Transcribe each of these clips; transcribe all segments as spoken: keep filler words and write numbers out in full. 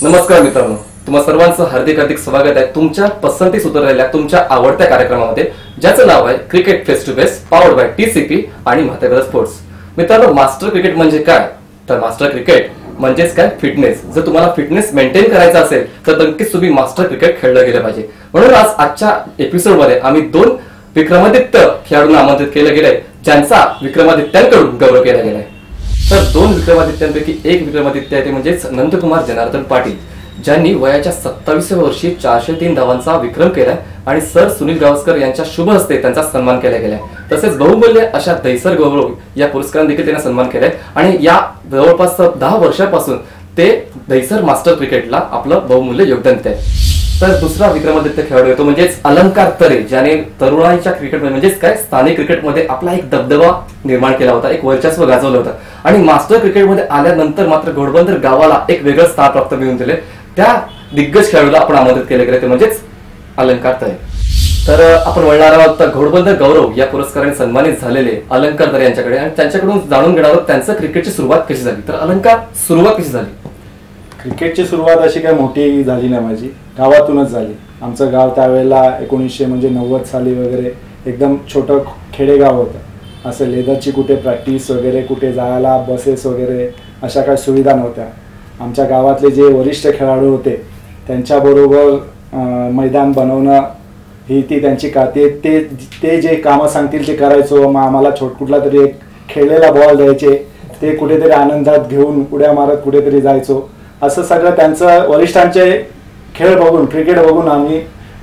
नमस्कार मित्रांनो, तुम्हा सर्वांचं हार्दिक हार्दिक स्वागत आहे तुमच्या पसंतीस उतरलेल्या तुमच्या आवडत्या कार्यक्रमामध्ये, ज्याचं नाव आहे cricket face to face, powered by TCP आणि म्हातेबर स्पोर्ट्स. मित्रांनो, मास्टर क्रिकेट म्हणजे काय? तर मास्टर क्रिकेट म्हणजेच काय, फिटनेस. जर तुम्हाला फिटनेस मेंटेन करायचा असेल तर नक्कीच तुम्ही मास्टर क्रिकेट खेळलं गेलं पाहिजे. म्हणून आज आजच्या एपिसोडमध्ये आम्ही दोन विक्रमादित्य खेळाडूंना आमंत्रित केलं गेलंय, ज्यांचा विक्रमादित्यांकडून गौरव केला गेलाय. तर दोन विक्रमादित्यांपैकी एक विक्रमादित्य आहे ते म्हणजेच नंदकुमार जनार्दन पाटील, ज्यांनी वयाच्या सत्तावीसव्या वर्षी चारशे तीन धावांचा विक्रम केलाय आणि सर सुनील गावस्कर यांच्या शुभ हस्ते त्यांचा सन्मान केला गेलाय. तसेच बहुमूल्य अशा दैसर गौरव या पुरस्काराने देखील त्यांना सन्मान केलाय आणि या जवळपास दहा वर्षापासून ते दैसर मास्टर क्रिकेटला आपलं बहुमूल्य योगदान देत आहे. तर दुसरा विक्रमादित्य खेळाडू येतो म्हणजेच अलंकार तरे, ज्याने तरुणाईच्या क्रिकेट म्हणजेच काय स्थानिक क्रिकेटमध्ये आपला एक दबदबा निर्माण केला होता, एक वर्चस्व गाजवलं होतं आणि मास्टर क्रिकेटमध्ये आल्यानंतर मात्र घोडबंदर गावाला एक वेगळं स्थान प्राप्त मिळवून दिले. त्या दिग्गज खेळाडूला आपण आमंत्रित केले गेले ते म्हणजेच अलंकार तरे. तर आपण वळणार आहोत घोडबंदर गौरव या पुरस्काराने सन्मानित झालेले अलंकार तरे यांच्याकडे आणि त्यांच्याकडून जाणून घेणार आहोत त्यांचं क्रिकेटची सुरुवात कशी झाली. तर अलंकार, सुरुवात कशी झाली? क्रिकेटची सुरुवात अशी काय मोठी झाली नाही, माझी गावातूनच झाली. आमचं गाव त्यावेळेला एकोणीसशे म्हणजे नव्वद साली वगैरे एकदम छोटं खेडेगाव होतं. असं लेदरची कुठे प्रॅक्टिस वगैरे, कुठे जायला बसेस वगैरे अशा काही सुविधा नव्हत्या. आमच्या गावातले जे वरिष्ठ खेळाडू होते त्यांच्याबरोबर मैदान बनवणं ही ती त्यांची का ते ते ते जे कामं सांगतील ते करायचो. मग आम्हाला छोट कुठला तरी एक खेळलेला बॉल द्यायचे, ते कुठेतरी आनंदात घेऊन उड्या मारत कुठेतरी जायचो. असं सगळं त्यांचं वरिष्ठांचे खेळ बघून, क्रिकेट बघून आम्ही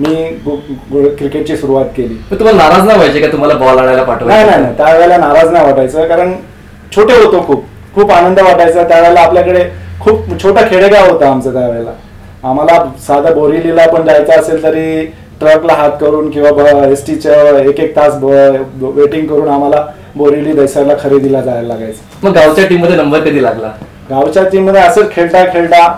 मी क्रिकेटची सुरुवात केली. तुम्हाला नाराज नाही व्हायचे का तुम्हाला बॉल आणायला पाठवलं? नाही नाही नाही, त्यावेळेला नाराज नाही वाटायचं, कारण छोटे होतो, खूप खूप आनंद वाटायचा. त्यावेळेला आपल्याकडे खूप छोटा खेडेगाव होता आमचं. त्यावेळेला आम्हाला साधं बोरिवलीला पण जायचं असेल तरी ट्रकला हात करून किंवा एस टीच्या एक एक तास वेटिंग करून आम्हाला बोरिवली दैसरला खरेदीला जायला लागायचं. मग गावच्या टीम मध्ये नंबर कधी लागला? गावच्या टीम मध्ये असंच खेळता खेळता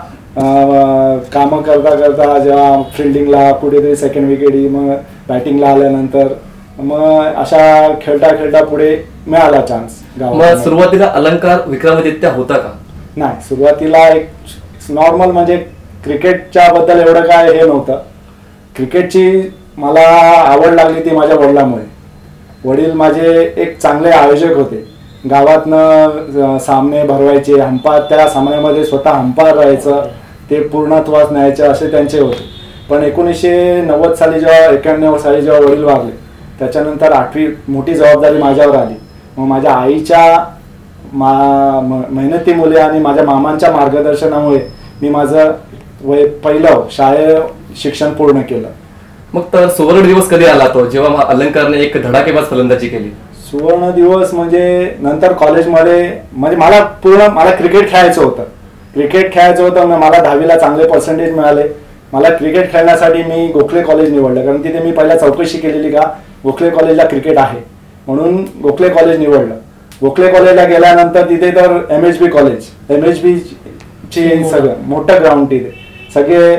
कामं करता करता जेव्हा फिल्डिंगला कुठेतरी सेकंड विकेट, मग बॅटिंगला आल्यानंतर मग अशा खेळता खेळता पुढे मिळाला चान्स. मग सुरुवातीला अलंकार विक्रमादित्य होता का? नाही, सुरुवातीला एक नॉर्मल म्हणजे क्रिकेटच्या बद्दल एवढं काय हे नव्हतं. क्रिकेटची मला आवड लागली ती माझ्या वडिलांमुळे. वडील माझे एक चांगले आयोजक होते. गावातनं सामने भरवायचे, अंपायर त्या सामन्यामध्ये स्वतः अंपायर राहायचं, ते पूर्णत्वास न्यायचे असे त्यांचे होते. पण एकोणीसशे नव्वद साली जेव्हा एक्याण्णव साली जेव्हा वडील वारले त्याच्यानंतर आठवी मोठी जबाबदारी माझ्यावर आली. मग माझ्या आईच्या मा मेहनतीमुळे आणि माझ्या मामांच्या मार्गदर्शनामुळे मी माझं वय पहिलं शाळे शिक्षण पूर्ण केलं. मग तर सुवर्ण दिवस कधी आला तो जेव्हा अलंकारने एक धडाकेबाज फलंदाजी केली? सुवर्ण दिवस म्हणजे नंतर कॉलेजमध्ये, म्हणजे मला पूर्ण मला क्रिकेट खेळायचं होतं. क्रिकेट खेळायचं होतं मला दहावीला चांगले पर्सेंटेज मिळाले. मला क्रिकेट खेळण्यासाठी मी गोखले कॉलेज निवडलं, कारण तिथे मी पहिल्या चौकशी केलेली का गोखले कॉलेजला क्रिकेट आहे म्हणून गोखले कॉलेज निवडलं. गोखले कॉलेजला गेल्यानंतर तिथे तर M H B college, M H B ची सगळं मोठं ग्राउंड, तिथे सगळे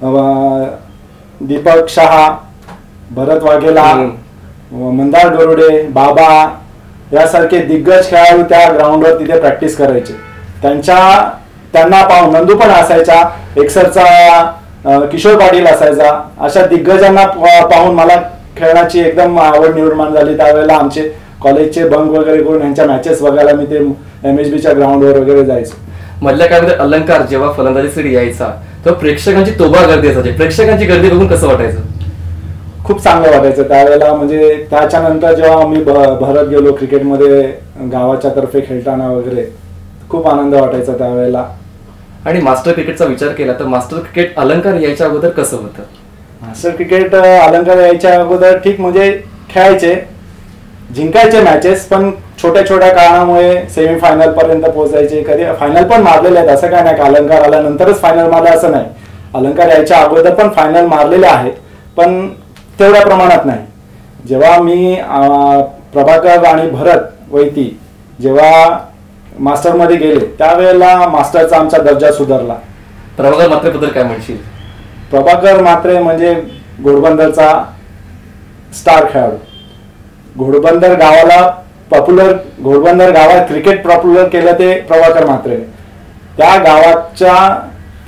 दीपक शहा, भरत वाघेला, मंदार गरुडे, बाबा यासारखे दिग्गज खेळाडू त्या ग्राउंडवर तिथे प्रॅक्टिस करायचे. त्यांच्या त्यांना पाहून नंदू पण असायचा, एकसरचा किशोर पाटील असायचा. अशा दिग्गजांना पाहून मला खेळण्याची एकदम आवड निर्माण झाली. त्यावेळेला आमचे कॉलेजचे बंक वगैरे करून यांच्या मॅचेस बघायला मी ते एम एच बीच्या ग्राउंडवर वगैरे जायचो. मधल्या काळामध्ये अलंकार जेव्हा फलंदाजीसाठी यायचा तेव्हा प्रेक्षकांची तोबा गर्दी असायची. प्रेक्षकांची गर्दी बघून कसं वाटायचं? खूप चांगलं वाटायचं त्यावेळेला. म्हणजे त्याच्यानंतर जेव्हा मी भरत गेलो क्रिकेटमध्ये गावाच्या तर्फे खेळताना वगैरे खूप आनंद वाटायचा त्यावेळेला. आणि मास्टर क्रिकेटचा विचार केला तर मास्टर क्रिकेट अलंकार यायच्या अगोदर कसं होतं? मास्टर क्रिकेट अलंकार यायच्या अगोदर ठीक म्हणजे खेळायचे, जिंकायचे मॅचेस, पण छोट्या छोट्या कारणामुळे सेमीफायनल पर्यंत पोहोचायचे. कधी फायनल पण मारलेले आहेत, असं काय नाही का अलंकार आल्यानंतरच फायनल मारले असं नाही. अलंकार यायच्या अगोदर पण फायनल मारलेले आहेत, पण तेवढ्या प्रमाणात नाही. जेव्हा मी प्रभाकर आणि भरत वैती जेव्हा मास्टरमध्ये गेले त्यावेळेला मास्टरचा आमचा दर्जा सुधारला. प्रभाकर मात्रे बद्दल काय म्हणशील? प्रभाकर मात्रे म्हणजे घोडबंदरचा स्टार खेळाडू. घोडबंदर गावाला पॉप्युलर, घोडबंदर गावात क्रिकेट पॉप्युलर केलं ते प्रभाकर मात्रे. त्या गावाच्या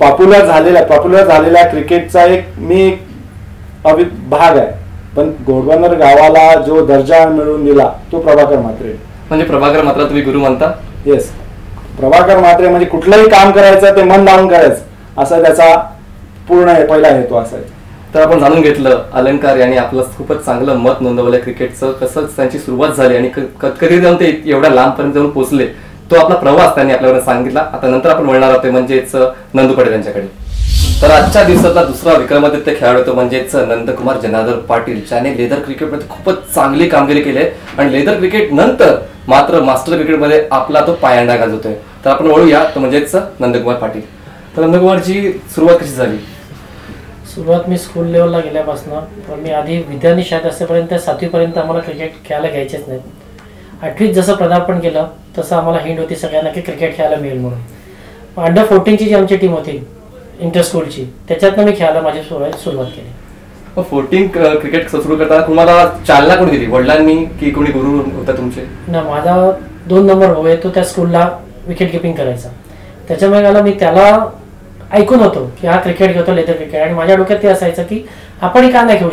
पॉप्युलर झालेला पॉप्युलर झालेल्या क्रिकेटचा एक मी एक अवि भाग आहे. पण घोडबंदर गावाला जो दर्जा मिळवून दिला तो प्रभाकर म्हात्रे. म्हणजे प्रभाकर म्हात्रे तुम्ही गुरु म्हणता? येस, प्रभाकर म्हात्रे म्हणजे कुठलंही काम करायचं ते मन लावून करायचं असा त्याचा पूर्ण पहिला हेतू असायचा. तर आपण जाणून घेतलं अलंकार यांनी आपलं खूपच चांगलं मत नोंदवलं क्रिकेटचं, कसं त्यांची सुरुवात झाली आणि कधी जाऊन ते एवढ्या लांबपर्यंत जाऊन पोहोचले, तो आपला प्रवास त्यांनी आपल्याला सांगितला. आता नंतर आपण वळणार आहोत म्हणजेच नंदू पटेल यांच्याकडे. तर आजच्या दिवसातला दुसरा विक्रमादित्य खेळाडू होतो म्हणजेच नंदकुमार जनार्दन पाटील, ज्याने लेदर क्रिकेटमध्ये खूपच चांगली कामगिरी केली आहे आणि लेदर क्रिकेट नंतर मात्र मास्टर क्रिकेटमध्ये आपला तो पायंडा गाजवतोय. तर आपण वळूया तो म्हणजेच नंदकुमार पाटील. तर नंदकुमारची सुरुवात कशी झाली? सुरुवात मी स्कूल लेवलला गेल्यापासून, पण मी आधी विद्यार्थी शाळेत असेपर्यंत सातवीपर्यंत आम्हाला क्रिकेट खेळायला घ्यायचेच नाहीत. आठवीत जसं पदार्पण केलं तसं आम्हाला हिंट होती सगळ्यांना की क्रिकेट खेळायला मिळेल म्हणून. अंडर फोर्टीनची जी आमची टीम होती इंटर स्कूलची, त्याच्यातनं मी खेळायला माझी सुरुवात केली. मग फोर्टीन क्रिकेट सुरू करताना तुम्हाला चालना कोणी दिली, वडिलांनी की कोणी गुरु होता तुमचे? ना, माझा दोन नंबर भाऊ आहे, तो त्या स्कूलला विकेट किपिंग करायचा. त्याच्यामुळे मला मी त्याला ऐकून होतो की हा क्रिकेट घेतो लेदर क्रिकेट, आणि माझ्या डोक्यात ते असायचं की आपणही का नाही खेळू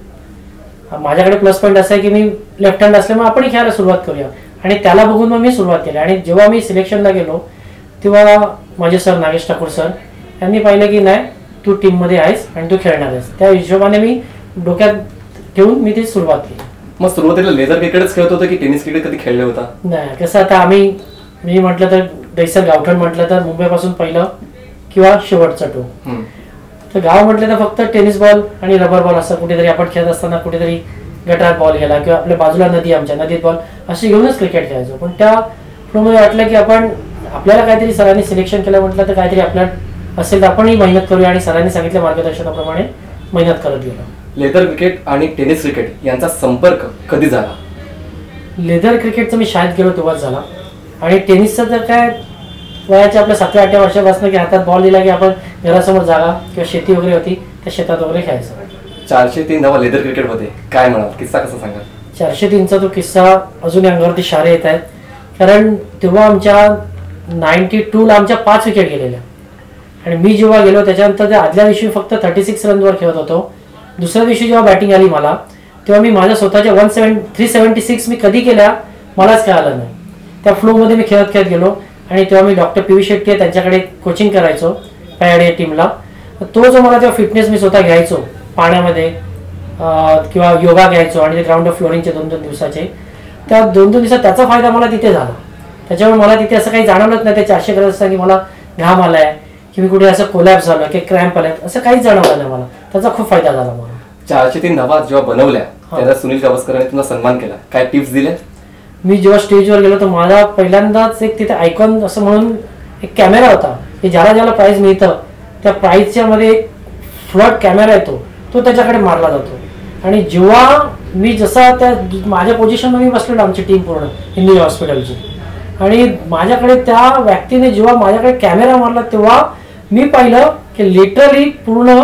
शकत. माझ्याकडे प्लस पॉईंट असा आहे की मी लेफ्ट हँड असल्यामुळे आपणही खेळायला सुरुवात करूया, आणि त्याला बघून मग मी सुरुवात केली. आणि जेव्हा मी सिलेक्शनला गेलो तेव्हा माझे सर नागेश ठाकूर सर यांनी पाहिलं की नाही तू टीममध्ये आहेस आणि तू खेळणार आहेस, त्या हिशोबाने मी डोक्यात ठेवून मी ती सुरुवात केली. मग सुरुवातीला लेदर क्रिकेटच खेळत होतं की टेनिस क्रिकेट कधी खेळले होता? नाही, कसं आता आम्ही मी म्हटलं तर दैसर गावठण म्हटलं तर मुंबईपासून पहिलं किंवा शेवटचा टो. तर गाव म्हटलं तर फक्त टेनिस बॉल आणि रबर बॉल असं कुठेतरी आपण खेळत असताना कुठेतरी गटारात बॉल गेला किंवा आपल्या बाजूला नदी, आमच्या नदीत बॉल असे घेऊनच क्रिकेट खेळायचो. पण त्या फ्लोमध्ये वाटलं की आपण आपल्याला काहीतरी सरांनी सिलेक्शन केलं म्हटलं तर काहीतरी आपल्याला असेल तर आपणही मेहनत करूया, आणि सरांनी सांगितल्या मार्गदर्शनाप्रमाणे मेहनत करत गेलो. लेदर क्रिकेट आणि टेनिस क्रिकेट यांचा संपर्क कधी झाला? लेदर क्रिकेटचा मी शाळेत गेलो तेव्हाच झाला, आणि टेनिसचा तर काय वयाच्या आपल्या सातव्या आठव्या वर्षापासून की हातात बॉल दिला की आपण घरासमोर जागा किंवा शेती वगैरे होती त्या शेतात वगैरे खेळायचं. चारशे तीन धावा लेदर क्रिकेटमध्ये काय म्हणाल, किस्सा कसा सांगा? चारशे तीनचा तो किस्सा अजूनही अंगावरती शारे येत आहेत, कारण तेव्हा आमच्या नाईन्टी टूला आमच्या पाच विकेट गेलेल्या, आणि मी जेव्हा गेलो त्याच्यानंतर त्या आदल्या दिवशी फक्त थर्टी सिक्स रनवर खेळत होतो. दुसऱ्या दिवशी जेव्हा बॅटिंग आली मला तेव्हा मी माझ्या स्वतःच्या one seven three seventy six मी कधी केल्या मलाच कळालं नाही. त्या फ्लोमध्ये मी खेळत खेळत गेलो, आणि तेव्हा मी डॉक्टर पी व्ही शेट्टी आहे त्यांच्याकडे कोचिंग करायचो पॅड टीमला. तो जो मला तेव्हा फिटनेस मी स्वतः घ्यायचो पाण्यामध्ये किंवा योगा घ्यायचो, आणि ते ग्राउंड ऑफ फ्लोरिंगचे दोन दोन दिवसाचे, त्या दोन दोन दिवसात त्याचा फायदा मला तिथे झाला. त्याच्यामुळे मला तिथे असं काही जाणवलंच नाही ते चारशे करत असताना की मला घाम आलाय की मी कुठे असं कोलॅप्स झालं की क्रॅम्प आलाय, असं काहीच जाणवलं नाही मला. त्याचा खूप फायदा झाला मला. चारशे तीन धावा जेव्हा बनवल्या त्याला सुनील गावस्करांनी तुला सन्मान केला, काय टिप्स दिले? मी जेव्हा स्टेजवर गेलो तर माझा पहिल्यांदाच एक तिथे आयकॉन असं म्हणून एक कॅमेरा होता की ज्याला ज्याला प्राईज मिळतं त्या प्राईजच्या मध्ये एक फ्लड कॅमेरा येतो, तो त्याच्याकडे मारला जातो. आणि जेव्हा मी जसा त्या माझ्या पोझिशनमध्ये मी बसलेलो आमची टीम पूर्ण हिंदी हॉस्पिटलची, आणि माझ्याकडे त्या व्यक्तीने जेव्हा माझ्याकडे कॅमेरा मारला तेव्हा मी पाहिलं की लिटरली पूर्ण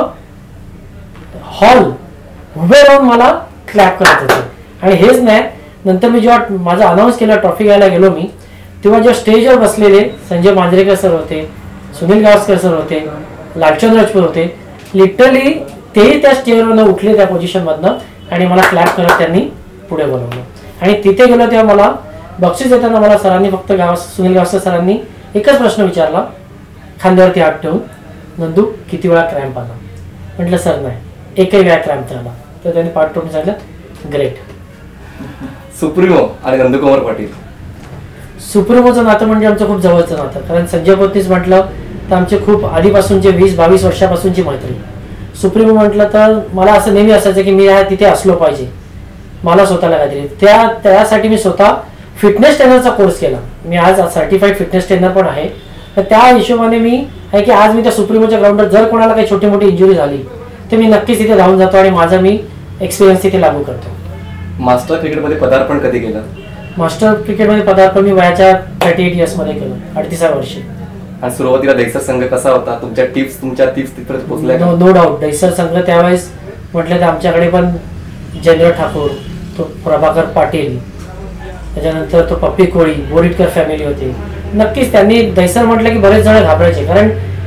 हॉल उभे राहून मला क्लॅप करत होते. आणि हेच नाही, नंतर मी जेव्हा माझा अनाऊन्स केला ट्रॉफी घ्यायला गेलो मी, तेव्हा जेव्हा स्टेजवर बसलेले संजय मांजरेकर सर होते, सुनील गावस्कर सर होते, लालचंद राजपूत होते, लिटरली तेही त्या स्टेजवरनं उठले त्या पोझिशनमधनं आणि मला क्लॅप करत त्यांनी पुढे बोलवलं. आणि तिथे गेलो तेव्हा मला बक्षीस देताना मला सरांनी फक्त गाव सुनील गावस्कर सरांनी एकच प्रश्न विचारला खांद्यावरती हात ठेवून, नंदू किती वेळा क्रॅम्प आला? म्हटलं सर नाही, एकही वेळा क्रॅम्प झाला. तर त्यांनी पाठ टोटून सांगितलं ग्रेट. सुप्रीमो आणि नंदकुमार पाटील, सुप्रीमोचं नातं म्हणजे आमचं खूप जवळचं नातं, कारण संजय पोत्नीस म्हटलं तर आमचे खूप आधीपासूनचे वीस बावीस वर्षापासूनची मैत्री. सुप्रीमो म्हटलं तर मला असं नेहमी असायचं की मी तिथे असलो पाहिजे, मला स्वतःला काहीतरी त्या त्यासाठी मी स्वतः फिटनेस ट्रेनरचा कोर्स केला. मी आज सर्टिफाईड फिटनेस ट्रेनर पण आहे. तर त्या हिशोबाने मी आहे की आज मी त्या सुप्रीमोच्या ग्राउंडवर जर कोणाला काही छोटी मोठी इंजुरी झाली तर मी नक्कीच तिथे धावून जातो आणि माझा मी एक्सपिरियन्स तिथे लागू करतो. मास्टर क्रिकेटमध्ये पदार्पण कधी केलं? मास्टर क्रिकेटमध्ये पदार्पण मी वयाच्या थर्टी एट इयर्स मध्ये केलं, अडतीसाव्या वर्षी. आणि सुरुवातीला दैसर संघ कसा होता? तुमच्या टिप्स तुमच्या टिप्स तिथपर्यंत पोहोचल्या? No no doubt. दैसर संघ त्यावेळेस म्हटलं तर आमच्याकडे पण जयेंद्र ठाकूर, तो प्रभाकर पाटील, त्याच्यानंतर तो पप्पी कोळी, बोरीटकर फॅमिली होती. नक्कीच त्यांनी दैसर म्हटलं की बरेच जण घाबरायचे, कारण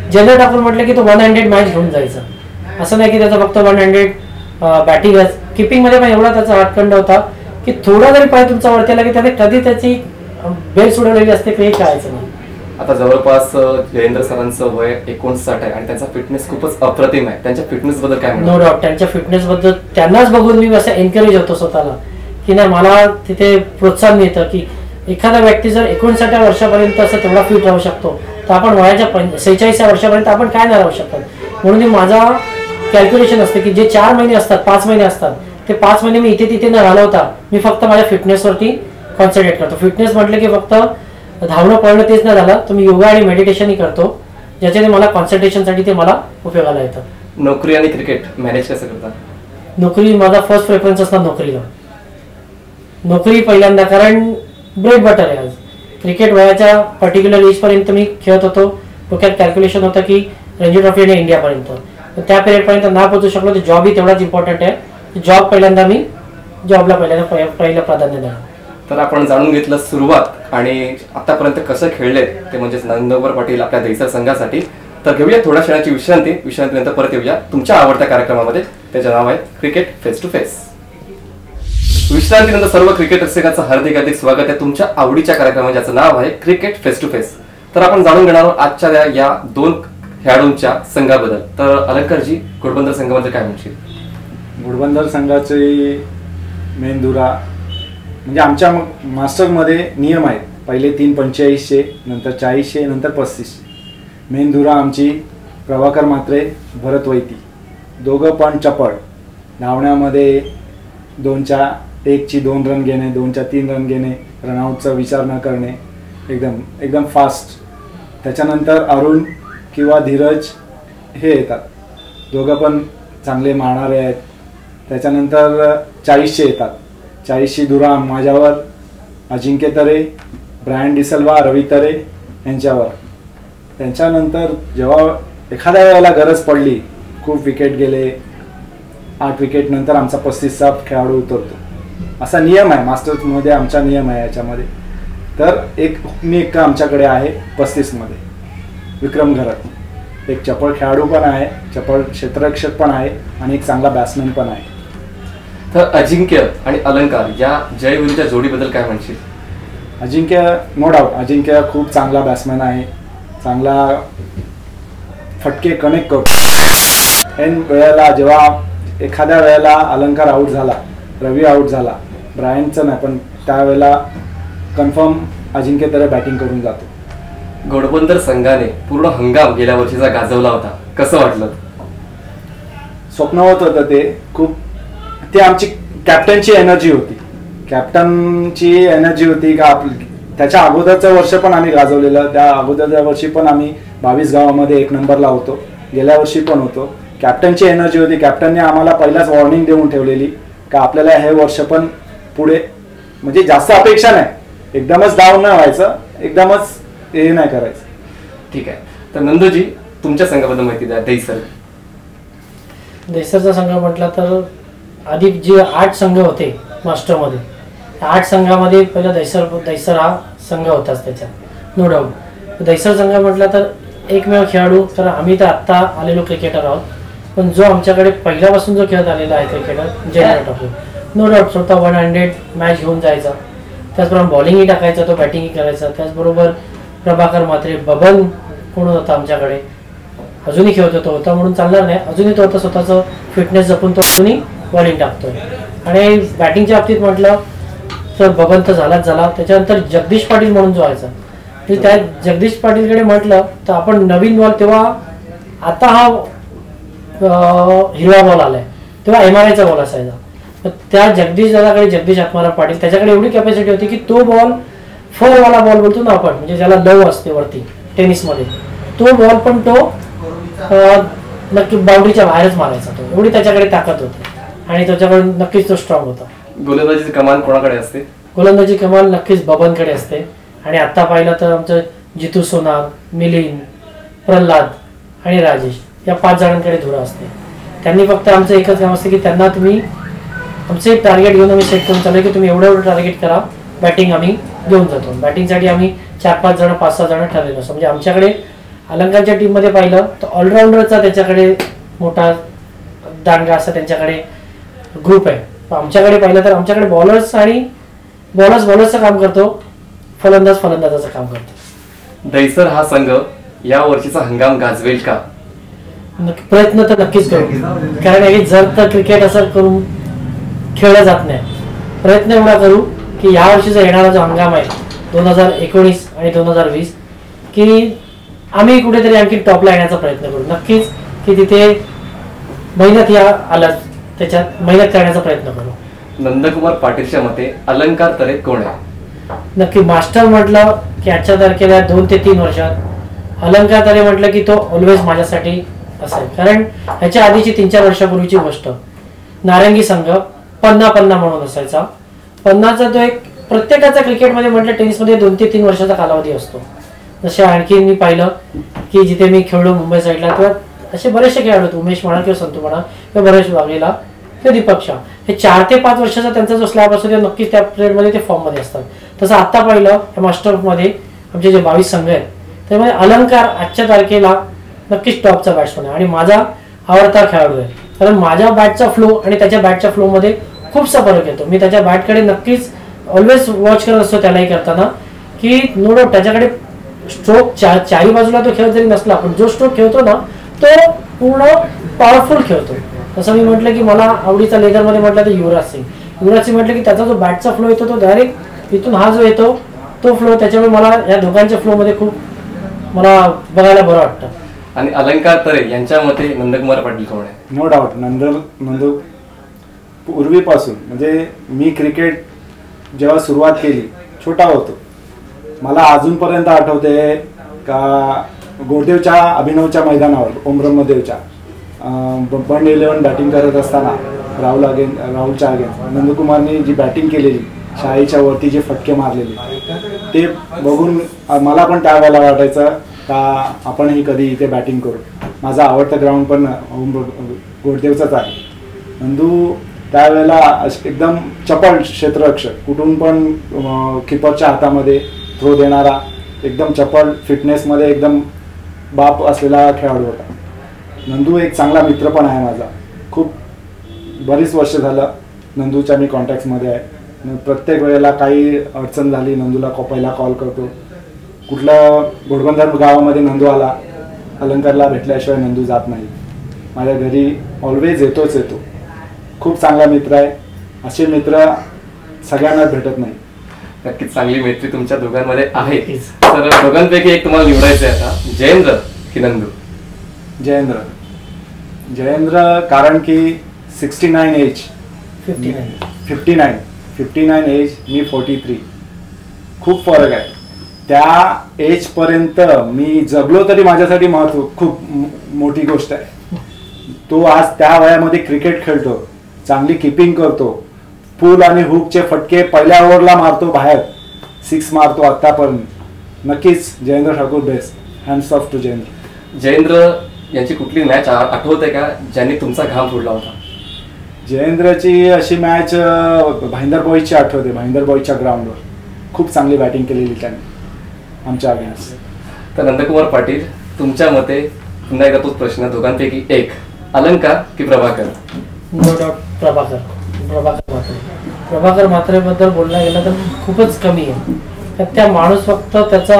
जनरल टाकून म्हटलं की तो वन हंड्रेड मॅच घेऊन जायचा. असं नाही की त्याचा फक्त वन हंड्रेड बॅटिंगच, किपिंगमध्ये पण एवढा त्याचा हातखंड होता की थोडा जरी पाय तुमचा वरती आला की त्याने कधी त्याची बेल सोडवलेली असते काही कळायचं नाही. आता जवळपास जयेंद्र सरांचं वय एकोणसाठ आहे आणि त्यांचा फिटनेस खूपच अप्रतिम आहे. त्यांच्या फिटनेस बद्दल काय नो डाऊट त्यांच्या फिटनेस बद्दल त्यांनाच बघून मी असं एनकरेज होतो स्वतःला की नाही मला तिथे प्रोत्साहन मिळतं की एखादा व्यक्ती जर एकोणसाठव्या वर्षापर्यंत असं तेवढा फिट राहू शकतो तर आपण वयाच्या पंच सेहेचाळीसव्या वर्षापर्यंत आपण काय नाही राहू शकत. म्हणून मी माझा कॅल्क्युलेशन असते की जे चार महिने असतात पाच महिने असतात ते पाच महिने मी इथे तिथे न घालवता मी फक्त माझ्या फिटनेसवरती कॉन्सन्ट्रेट करतो. फिटनेस म्हटलं की फक्त धावणं पळणं तेच नाही झालं तर मी योगा आणि मेडिटेशनही करतो ज्याच्याने मला कॉन्सन्ट्रेशनसाठी ते मला उपयोगाला येतं. नोकरी आणि क्रिकेट मॅनेज कसं करता? नोकरी माझा फर्स्ट प्रेफरन्स असणार नोकरीला. नोकरी पहिल्यांदा, कारण ब्रेड बटर आहे. आज क्रिकेट वयाच्या पर्टिक्युलर एजपर्यंत मी खेळत होतो. डोक्यात कॅल्क्युलेशन होतं की रणजी ट्रॉफी आणि इंडियापर्यंत, त्या पिरियडपर्यंत ना पोहोचू शकलो तर जॉबही तेवढाच इम्पॉर्टंट आहे. जॉब पहिल्यांदा मी जॉबला पहिल्यांदा पहिलं प्राधान्य द्या. तर आपण जाणून घेतलं सुरुवात आणि आतापर्यंत कसं खेळले ते म्हणजेच नंदकुमार पाटील आपल्या दहिसर संघासाठी. तर घेऊया थोड्या क्षणाची विश्रांती. विश्रांतीनंतर परत येऊया तुमच्या आवडत्या कार्यक्रमामध्ये. त्याचे नाव आहे क्रिकेट फेस टू फेस. विश्रांतीनंतर सर्व क्रिकेट रसिकांचं हार्दिक हार्दिक स्वागत आहे तुमच्या आवडीच्या कार्यक्रमात ज्याचं नाव आहे क्रिकेट फेस टू फेस. तर आपण जाणून घेणार आहोत आजच्या या दोन खेळाडूंच्या संघाबद्दल. तर अलंकारजी, घोडबंदर संघाबद्दल काय म्हणशील? घोडबंदर संघाचे मेंदुरा म्हणजे आमच्या मास्टरमध्ये नियम आहेत. पहिले तीन पंचेचाळीसशे, नंतर चाळीसशे, नंतर पस्तीसशे. मेंदुरा आमची प्रभाकर म्हात्रे, भरत वैती, दोघं पण चपळ. धावण्यामध्ये दोनच्या एकची दोन रन घेणे, दोनच्या तीन रन घेणे, रनआउटचा विचार न करणे, एकदम एकदम फास्ट. त्याच्यानंतर अरुण किंवा धीरज हे येतात, दोघं पण चांगले मारणारे आहेत. त्याच्यानंतर चाळीसशे येतात. चाळीसशे दुराम माझ्यावर, अजिंक्य तरे, ब्रायन डिसल्वा, रवी तरे यांच्यावर. त्यांच्यानंतर जेव्हा एखाद्या वेळेला गरज पडली, खूप विकेट गेले, आठ विकेट नंतर आमचा पस्तीसचा खेळाडू उतरतो. असा नियम आहे मास्टर्समध्ये, आमचा नियम आहे याच्यामध्ये. तर एक हुकमी एक्का आमच्याकडे आहे पस्तीसमध्ये, विक्रम घरत. एक चपळ खेळाडू पण आहे, चपळ क्षेत्ररक्षक पण आहे आणि एक चांगला बॅट्समॅन पण आहे. तर अजिंक्य आणि अलंकार या जयवीरच्या जोडीबद्दल काय म्हणशील? अजिंक्य नो डाऊट, अजिंक्य खूप चांगला बॅट्समॅन आहे, चांगला फटके कनेक्ट करतो. ऐन वेळेला जेव्हा एखाद्या वेळेला अलंकार आऊट झाला, रवी आऊट झाला, ब्रायनचं नाही पण त्यावेळेला कन्फर्म अजिंक्य तरे बॅटिंग करून जातो. घोडबंदर संघाने पूर्ण हंगाम गेल्या वर्षीचा गाजवला होता, कसं वाटलं? स्वप्नवत होतं ते खूप. ते आमची कॅप्टनची एनर्जी होती, कॅप्टनची एनर्जी होती का आपली. त्याच्या अगोदरचं वर्ष पण आम्ही गाजवलेलं, त्या अगोदरच्या वर्षी पण आम्ही बावीस गावामध्ये एक नंबरला होतो, गेल्या वर्षी पण होतो. कॅप्टनची एनर्जी होती. कॅप्टनने आम्हाला पहिलाच वॉर्निंग देऊन ठेवलेली का आपल्याला हे वर्ष पण पुढे म्हणजे जास्त अपेक्षा नाही, एकदमच डाऊन नाही व्हायचं, एकदमच हे नाही करायचं. ठीक आहे. तर नंदूजी, तुमच्या संघाबद्दल माहिती द्या. दहिसर दहिसरचा संघ म्हटला तर आधी जे आठ संघ होते मास्टरमध्ये, आठ संघामध्ये पहिला दहिसर दहिसर हा संघ होताच त्याच्यात, नो डाऊट. दहिसर संघ म्हटला तर एकमेव खेळाडू, तर आम्ही तर आत्ता आलेलो क्रिकेटर आहोत, पण जो आमच्याकडे पहिल्यापासून जो खेळत आलेला आहे cricketer Jayendra Thakur, no doubt. स्वतः वन हंड्रेड मॅच घेऊन जायचा, त्याचबरोबर बॉलिंगही टाकायचा, तो बॅटिंगही करायचा. त्याचबरोबर प्रभाकर म्हात्रे, बबन कोण होता आमच्याकडे, अजूनही खेळत होतो, होता म्हणून चालणार नाही, अजूनही तो होता स्वतःचं फिटनेस जपून तो अजूनही बॉलिंग टाकतोय. आणि बॅटिंगच्या बाबतीत म्हटलं तर बबन तर झालाच झाला. त्याच्यानंतर जगदीश पाटील म्हणून जो व्हायचा, त्या जगदीश पाटीलकडे म्हटलं तर आपण नवीन बॉल, तेव्हा आता हा हिरवा बॉल आलाय, तेव्हा एम आर आयचा बॉल असायचा. त्या जगदीश दादाकडे, जगदीश आत्माराम पाटील, त्याच्याकडे एवढी कॅपॅसिटी होती की तो बॉल फरवाला बॉल बोलतो ना आपण, म्हणजे ज्याला लव असते वरती टेनिसमध्ये, तो बॉल पण तो नक्की बाउंड्रीच्या बाहेरच मारायचा. तो एवढी त्याच्याकडे ताकद होती आणि त्याच्याकडे नक्कीच तो स्ट्रॉंग होता. गोलंदाजीची कमान कोणाकडे असते? गोलंदाजी कमाल नक्कीच बबनकडे असते. आणि आता पाहिलं तर आमचं जितू सोनार, मिलिंद, प्रल्हाद आणि राजेश या पाच जणांकडे धुरा असते. त्यांनी फक्त आमचं एकच काम असते की त्यांना तुम्ही आमचे टार्गेट घेऊन आम्ही सेट करून चालू की तुम्ही एवढं एवढं टार्गेट करा, बॅटिंग आम्ही घेऊन जातो. बॅटिंगसाठी आम्ही चार पाच जण पाच सहा जण ठरलेलो असतो. म्हणजे आमच्याकडे अलंकारच्या टीममध्ये पाहिलं तर ऑलराऊंडरचा त्याच्याकडे मोठा दांडगा असा त्यांच्याकडे ग्रुप आहे. आमच्याकडे पाहिलं तर आमच्याकडे बॉलर्स आणि बॉलर्स बॉलर्सचं काम करतो, फलंदाज फलंदाजाचं काम करतो. दहिसर हा संघ या वर्षीचा हंगाम गाजवेल का? प्रयत्न तर नक्कीच करू, कारण जर तर क्रिकेट असं करून खेळलं जात नाही. प्रयत्न एवढा करू की या वर्षीचा येणारा जो हंगाम आहे दोन हजार एकोणीस आणि दोन हजार वीस की आम्ही कुठेतरी आणखी टॉपला येण्याचा प्रयत्न करू. नक्कीच की तिथे मेहनत या आल्या त्याच्यात मेहनत करण्याचा प्रयत्न करू. नंदकुमार पाटीलच्या मते अलंकार तरे कोण आहे? नक्की मास्टर म्हटलं की आजच्या तारखेला दोन ते तीन वर्षात अलंकार तरे म्हटलं की तो ऑलवेज माझ्यासाठी असेल. कारण ह्याच्या आधीची तीन चार वर्षापूर्वीची गोष्ट, नारंगी संघ पन्ना पन्ना म्हणून असायचा. पन्नाचा तो एक प्रत्येकाचा क्रिकेटमध्ये म्हटलं टेनिसमध्ये दोन ते तीन वर्षाचा कालावधी असतो. जसे आणखी मी पाहिलं की जिथे मी खेळलो मुंबई साईडला किंवा असे बरेचसे खेळाडू होते, उमेश म्हणा किंवा संतू म्हणा किंवा बरेच वागलेला किंवा दीपक शाह, हे चार ते पाच वर्षाचा त्यांचा जो स्लॅब असतो ते नक्कीच त्या पिरियडमध्ये ते फॉर्ममध्ये असतात. तसं आता पाहिलं या मास्टरमध्ये आमचे जे बावीस संघ आहेत त्यामध्ये अलंकार आजच्या तारखेला नक्कीच टॉपचा बॅट्समन आहे आणि माझा आवडता खेळाडू आहे. कारण माझ्या बॅटचा फ्लो आणि त्याच्या बॅटच्या फ्लोमध्ये खूपसा फरक येतो. मी त्याच्या बॅटकडे नक्कीच ऑलवेज वॉच करत असतो त्यालाही करताना की नो डाऊट त्याच्याकडे स्ट्रोक चार चारी बाजूला तो खेळ जरी नसला पण जो स्ट्रोक खेळतो ना तो पूर्ण पॉवरफुल खेळतो. तसं मी म्हटलं की मला आवडीचा लेदरमध्ये म्हटलं तर युवराज सिंग युवराज सिंग म्हटलं की त्याचा जो बॅटचा फ्लो येतो तो डायरेक्ट इथून हा जो येतो तो फ्लो, त्याच्यामुळे मला या दोघांच्या फ्लोमध्ये खूप मला बघायला बरं वाटतं. आणि अलंकार तरे यांच्या मते नंदकुमार पाटील कोण आहे? नो डाऊट नंद नंदू पूर्वीपासून म्हणजे मी क्रिकेट जेव्हा सुरुवात केली छोटा होतो, मला अजूनपर्यंत आठवते का गोरदेवच्या अभिनवच्या मैदानावर ओम ब्रह्मदेवच्या बंड इलेव्हन बॅटिंग करत असताना राहुल अगेन राहुलच्या अगेन नंदकुमारने जी बॅटिंग केलेली, शाळेच्या वरती जे फटके मारलेले ते बघून मला पण त्यावेळेला वाटायचं का आपणही कधी इथे बॅटिंग करू. माझा आवडता ग्राउंड पण ओम गोरदेवचाच आहे. नंदू त्यावेळेला एकदम चपळ क्षेत्ररक्षक, कुठून पण किपरच्या हातामध्ये थ्रो देणारा, एकदम चपळ, फिटनेसमध्ये एकदम बाप असलेला खेळाडू होता. नंदू एक चांगला मित्र पण आहे माझा. खूप बरीच वर्ष झालं नंदूच्या मी कॉन्टॅक्ट्समध्ये आहे. प्रत्येक वेळेला काही अडचण झाली नंदूला पहिला कॉल करतो. कुठल्या घोडबंदर गावामध्ये नंदू आला, अलंकारला भेटल्याशिवाय नंदू जात नाही. माझ्या घरी ऑलवेज येतोच येतो. खूप चांगला मित्र आहे. असे मित्र सगळ्यांना भेटत नाही. नक्कीच चांगली मैत्री तुमच्या दोघांमध्ये आहे. तर दोघांपैकी एक तुम्हाला निवडायचं आहे आता, जयेंद्र की नंदू? जयेंद्र. जयेंद्र कारण की sixty nine age fifty nine fifty nine fifty nine age मी फोर्टी थ्री. खूप फरक आहे. त्या एजपर्यंत मी जगलो तरी माझ्यासाठी महत्व खूप मोठी गोष्ट आहे. तो आज त्या वयामध्ये क्रिकेट खेळतो, चांगली किपिंग करतो, पूल आणि हुकचे फटके पहिल्या ओव्हरला मारतो, बाहेर सिक्स मारतो आतापर्यंत. नक्कीच Jayendra Thakur best. Hands off to Jayendra. Jayendra यांची कुठली मॅच आठवते का ज्यांनी तुमचा घाम फोडला होता? जयेंद्रची अशी मॅच भाईंदर बॉईजची आठवते. भाईंदर बॉईजच्या ग्राउंडवर खूप चांगली बॅटिंग केलेली त्यांनी आमच्या अगेन्स्ट. तर नंदकुमार पाटील, तुमच्या मते पुन्हा एकदा तोच प्रश्न, दोघांपैकी एक, अलंकार की प्रभाकर? No doubt Prabhakar. प्रभाकर मात्रे. प्रभाकर मात्रेबद्दल बोलला गेलं तर खूपच कमी आहे. तर त्या माणूस फक्त त्याचा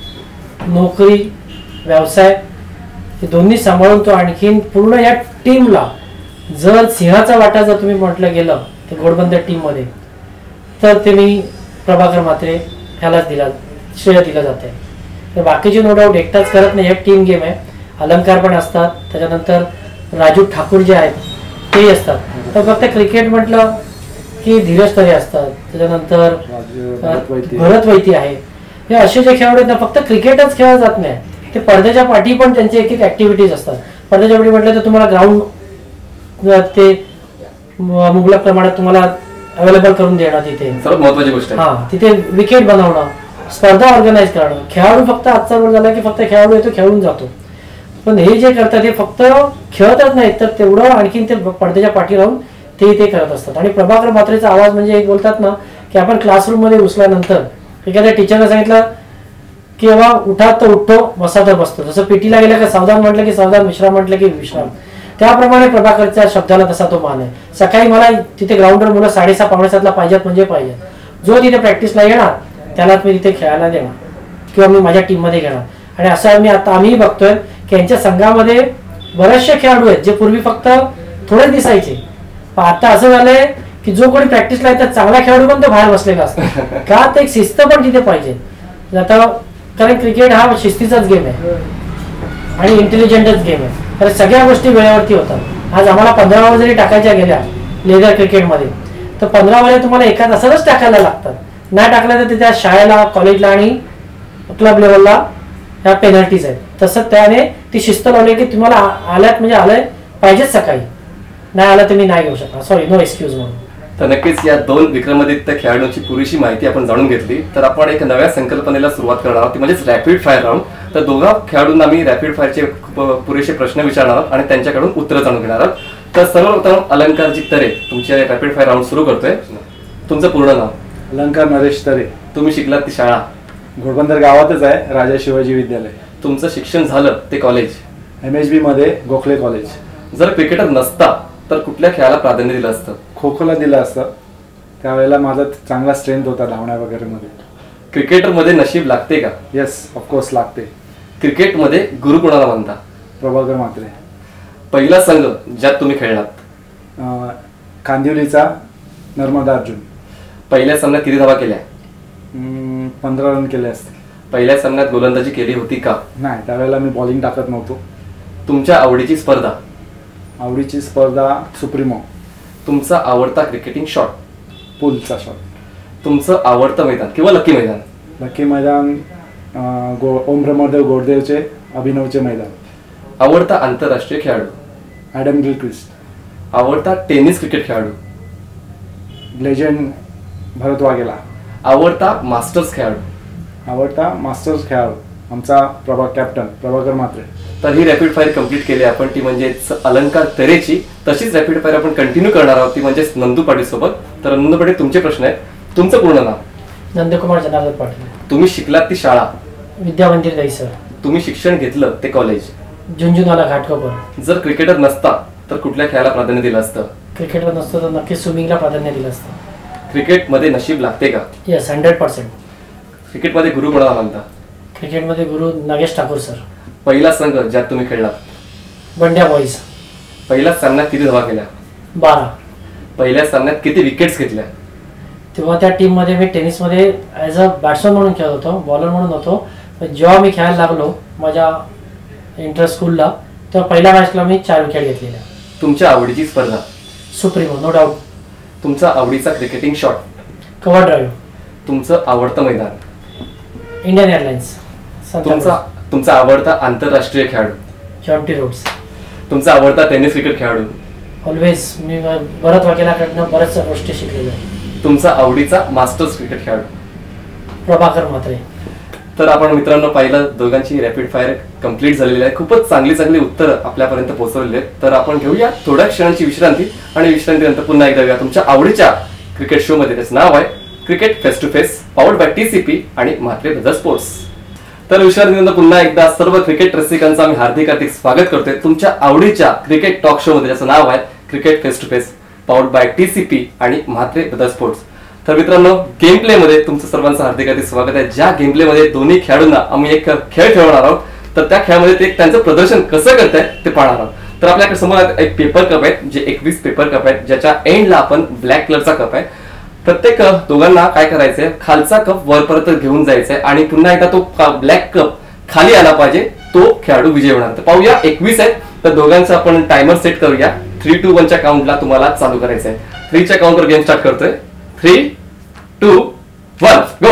नोकरी व्यवसाय हे दोन्ही सांभाळून तो आणखीन पूर्ण या टीमला, जर सिंहाचा वाटा जर तुम्ही म्हटलं गेलं ते घोडबंदर टीममध्ये तर ते मी प्रभाकर मात्रे ह्यालाच दिला श्रेय दिलं जाते. तर बाकीचे नो डाऊट एकटाच करत नाही, एक टीम गेम आहे. अलंकार पण असतात, त्याच्यानंतर राजू ठाकूर जे आहेत तेही असतात. तर फक्त क्रिकेट म्हटलं की धीरज तरे असतात, त्याच्यानंतर भरत वैती आहे. हे असे जे खेळाडू आहेत ना, फक्त क्रिकेटच खेळला जात नाही, ते पडद्याच्या पाठी पण त्यांचे एक एक ऍक्टिव्हिटीज असतात. पडद्याच्या पाठी म्हटलं तर तुम्हाला ग्राउंड ते मुबलक प्रमाणात तुम्हाला अवेलेबल करून देणं, तिथे सर्वात महत्त्वाची गोष्ट आहे. हा, तिथे विकेट बनवणं, स्पर्धा ऑर्गनाईज करणं. खेळाडू फक्त आजचा रोल झाला की फक्त खेळाडू येतो खेळून जातो, पण हे जे करतात हे फक्त खेळतच नाहीत तर तेवढं आणखीन ते पडद्याच्या पाठी राहून ते ते करत असतात. आणि प्रभाकर मात्रेचा आवाज म्हणजे एक बोलतात ना की आपण क्लासरूम मध्ये घुसल्यानंतर एखाद्या टीचरने सांगितलं की बाबा उठा तर उठतो, बसा तर बसतो. जसं पीटीला गेलं की सावधान म्हटलं की सावधान, विश्राम म्हटलं की विश्राम. त्याप्रमाणे प्रभाकरच्या शब्दाला तसा तो मान आहे. सकाळी मला तिथे ग्राउंडवर मुलं साडेसहा पावणे सातला पाहिजेत म्हणजे पाहिजेत. जो तिथे प्रॅक्टिसला येणार त्याला मी तिथे खेळायला देणार किंवा मी माझ्या टीममध्ये घेणार. आणि असं आम्ही आता आम्ही बघतोय की यांच्या संघामध्ये बरेचसे खेळाडू आहेत जे पूर्वी फक्त थोडे दिसायचे, पण आता असं झालंय की जो कोणी प्रॅक्टिसला येतात चांगला खेळाडू पण तो बाहेर बसलेला असतो. का तर एक शिस्त पण तिथे पाहिजे. आता कारण क्रिकेट हा शिस्तीचाच गेम आहे आणि इंटेलिजंटच गेम आहे. तर सगळ्या गोष्टी वेळेवरती होतात. आज आम्हाला पंधरा ओव्हर जरी टाकायच्या गेल्या लेदर क्रिकेटमध्ये तर पंधरा ओव्हर तुम्हाला एका तासातच टाकायला लागतात. नाही टाकल्या तर त्या शाळेला, कॉलेजला आणि क्लब लेवलला ह्या पेनल्टीज आहेत. तसं त्याने ती शिस्त लावली की तुम्हाला आल्यात म्हणजे आलंय पाहिजेच सकाळी, नाही आलं तर मी नाही घेऊ शकणार, सॉरी नो एक्सक्यूज म्हणून. तर नक्कीच या दोन विक्रमादित्य खेळाडूंची पुरेशी माहिती आपण जाणून घेतली. तर आपण एक नव्या संकल्पनेला सुरुवात करणार आहोत, ती म्हणजेच रॅपिड फायर राऊंड. तर दोघा खेळाडूंना मी रॅपिड फायरचे पुरेसे प्रश्न विचारणार आहोत आणि त्यांच्याकडून उत्तरं जाणून घेणार आहोत. तर सर्वप्रथम अलंकारजी तरे तुमचे रॅपिड फायर राऊंड सुरू करतोय. तुमचं पूर्ण नाव? अलंकार नरेश तरे. तुम्ही शिकलात ती शाळा? घोडबंदर गावातच आहे, राजा शिवाजी विद्यालय. तुमचं शिक्षण झालं ते कॉलेज? एम एच बी मध्ये गोखले कॉलेज. जर क्रिकेटर नसता तर कुठल्या खेळाला प्राधान्य दिलं असतं? खो खोला दिलं असतं. त्यावेळेला माझा चांगला स्ट्रेंथ होता धावण्या वगैरे मध्ये. क्रिकेटमध्ये नशीब लागते का? येस, ऑफकोर्स लागते. क्रिकेटमध्ये गुरु कोणाला म्हणता? प्रभाकर म्हात्रे. पहिला संघ ज्यात तुम्ही खेळलात? अं, कांदिवलीचा नर्मदा अर्जुन. पहिल्या सामन्यात किती धावा केल्या? अं, पंधरा रन केले असते. पहिल्या सामन्यात गोलंदाजी केली होती का? नाही, त्यावेळेला मी बॉलिंग टाकत नव्हतो. तुमच्या आवडीची स्पर्धा? आवडीची स्पर्धा सुप्रीमो. तुमचा आवडता क्रिकेटिंग शॉट? पुलचा शॉट. तुमचं आवडतं मैदान किंवा लकी मैदान? लकी मैदान अं, गो ओम ब्रह्मदेव गोडदेवचे अभिनवचे मैदान. आवडता आंतरराष्ट्रीय खेळाडू? Adam Gilchrist. आवडता टेनिस क्रिकेट खेळाडू? लेजंड भरत वाघेला. आवडता मास्टर्स खेळाडू? आवडता मास्टर्स खेळाडू आमचा प्रभा कॅप्टन प्रभाकर म्हात्रे. तर ही रॅपिड फायर कंप्लीट केली आपण, ती म्हणजेच अलंकार तरेची. तशीच रॅपिड फायर आपण कंटिन्यू करणार आहोत, ती म्हणजेच नंदू पाटील सोबत. तर नंदू पाटील तुमचे प्रश्न आहेत. तुमचं पूर्ण नाव? नंदकुमार जनार्दन पाटील. तुम्ही शिकलात ती शाळा? विद्या मंदिर दहीसर. तुम्ही शिक्षण घेतलं ते कॉलेज? झुंझुनवाला घाटकोपर. जर क्रिकेटर नसता तर कुठल्या खेळाला प्राधान्य दिलं असतं? क्रिकेटवर नसतं तर नक्कीच स्विमिंगला प्राधान्य दिलं असतं. क्रिकेटमध्ये नशीब लागते का? Yes, hundred percent. क्रिकेटमध्ये गुरु कोणाला मानता? क्रिकेटमध्ये गुरु नागेश ठाकूर सर. पहिला संघ ज्यात तुम्ही खेळलात? बंड्या बॉईज. पहिल्या सामन्यात किती धावा केल्या? बारा. पहिल्या सामन्यात किती विकेट्स घेतल्या? तेव्हा त्या टीममध्ये मी टेनिसमध्ये ॲज अ बॅट्समन म्हणून खेळत होतो, बॉलर म्हणून होतो. पण जेव्हा मी खेळायला लागलो माझ्या इंटर स्कूलला तेव्हा पहिल्या मॅचला मी चार विकेट घेतलेल्या. तुमच्या आवडीची स्पर्धा? Supremo, no doubt. तुमचा आवडीचा क्रिकेटिंग शॉट? Cover drive. तुमचं आवडतं मैदान? Indian Airlines. तुमचा तुमचा आवडता आंतरराष्ट्रीय खेळाडू? Jonty Rhodes. तुमचा आवडता टेनिस क्रिकेट खेळाडू? ऑलवेज मी भरत वाघेलाकडनं बऱ्याचशा गोष्टी शिकलेल्या आहेत. तुमचा आवडीचा मास्टर्स क्रिकेट खेळाडू? प्रभाकर म्हात्रे. तर आपण मित्रांनो पाहिलं दोघांची रॅपिड फायर कंप्लीट झालेली आहे. खूपच चांगली चांगली उत्तरं आपल्यापर्यंत पोहोचवलेली आहेत. तर आपण घेऊया थोड्या क्षणांची विश्रांती आणि विश्रांतीनंतर पुन्हा एकदा येऊया तुमच्या आवडीच्या क्रिकेट शो मध्ये. त्याचं नाव आहे cricket face to face, powered by TCP आणि म्हात्रे ब्रदर्स स्पोर्ट्स. तर विश्रांतीनंतर पुन्हा एकदा सर्व क्रिकेट रसिकांचं आम्ही हार्दिक हार्दिक स्वागत करतोय तुमच्या आवडीच्या क्रिकेट टॉक शो मध्ये. त्याचं नाव आहे cricket face to face, powered by TCP आणि म्हात्रे ब्रदर्स स्पोर्ट्स. तर मित्रांनो, गेम प्ले मध्ये तुमचं सर्वांचं हार्दिक हार्दिक स्वागत आहे. ज्या गेम प्ले मध्ये दोन्ही खेळाडूंना आम्ही एक खेळ खेळवणार आहोत, तर त्या खेळामध्ये ते त्यांचं प्रदर्शन कसं करतायत ते पाहणार आहोत. तर आपल्याकडे समोर एक पेपर कप आहे, जे एकवीस पेपर कप आहेत, ज्याच्या एंडला आपण ब्लॅक कलरचा कप आहे. प्रत्येक दोघांना काय करायचंय, खालचा कप वरपर्यंत घेऊन जायचा आहे आणि पुन्हा एकदा तो ब्लॅक कप खाली आला पाहिजे, तो खेळाडू विजय होणार. तर पाहूया, एकवीस आहेत, तर दोघांचा आपण टायमर सेट करूया. थ्री टू वनच्या काउंटला तुम्हाला चालू करायचं आहे. थ्रीच्या काउंटवर गेम स्टार्ट करतोय. Three two one go.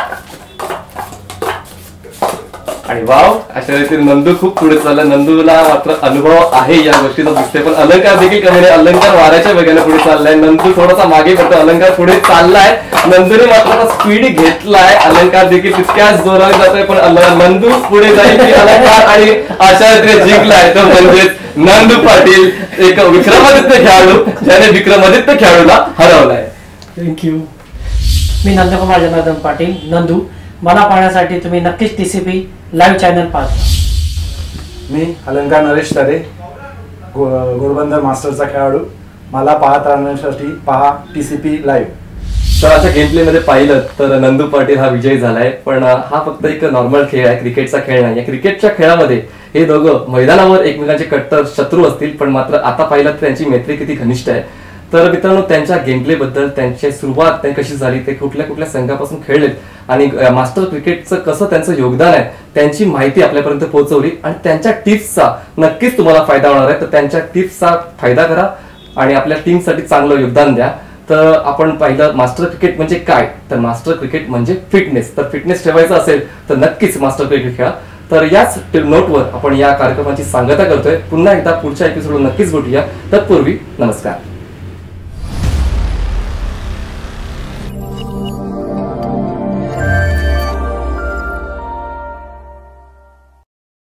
आणि वाव, अशा रीतीने नंदू खूप पुढे चालला. नंदूला मात्र अनुभव आहे या गोष्टीचा दिसतोय, पण अलंकार देखील कमी नाही. अलंकार वाऱ्याच्या वेगाने पुढे चाललाय. नंदू थोडासा मागे पडतो, अलंकार पुढे चाललाय. नंदूने मात्र स्पीड घेतलाय. अलंकार देखील तितक्याच जोराने जातोय, पण नंदू पुढे जाईल की अलंकार, आणि अशा रीतीने जिंकलाय तो म्हणजेच नंदू पाटील, एक विक्रमादित्य खेळाडू ज्याने विक्रमादित्य खेळाडूला हरवलाय. थँक्यू. मी नंदकुमार जनार्दन पाटील, नंदू. मला पाहण्यासाठी तुम्ही नक्कीच टीसीपी लाईव्ह चॅनल पाहता. मी अलंकार नरेश तरे, गो घोडबंदर मास्टरचा खेळाडू. मला पाहत राहण्यासाठी पहा टीसीपी लाईव्ह. तर आता गेम प्ले मध्ये पाहिलं तर नंदू पाटील हा विजयी झालाय, पण हा फक्त एक नॉर्मल खेळ आहे, क्रिकेटचा खेळ नाही. या क्रिकेटच्या खेळामध्ये हे दोघं मैदानावर एकमेकांचे कट्टर शत्रू असतील, पण मात्र आता पाहिलं तर त्यांची मैत्री किती घनिष्ठ आहे. तर मित्रांनो, त्यांच्या गेम प्ले बद्दल, त्यांची सुरुवात त्यांनी कशी झाली, ते कुठल्या कुठल्या संघापासून खेळलेत आणि मास्टर क्रिकेटचं कसं त्यांचं योगदान आहे, त्यांची माहिती आपल्यापर्यंत पोहोचवली आणि त्यांच्या टिप्सचा नक्कीच तुम्हाला फायदा होणार आहे. तर त्यांच्या टिप्सचा फायदा करा आणि आपल्या टीमसाठी चांगलं योगदान द्या. तर आपण पाहिलं मास्टर क्रिकेट म्हणजे काय, तर मास्टर क्रिकेट म्हणजे फिटनेस. तर फिटनेस ठेवायचं असेल तर नक्कीच मास्टर क्रिकेट खेळा. तर याच नोटवर आपण या कार्यक्रमाची सांगता करतोय. पुन्हा एकदा पुढच्या एपिसोड नक्कीच भेटूया. तत्पूर्वी नमस्कार.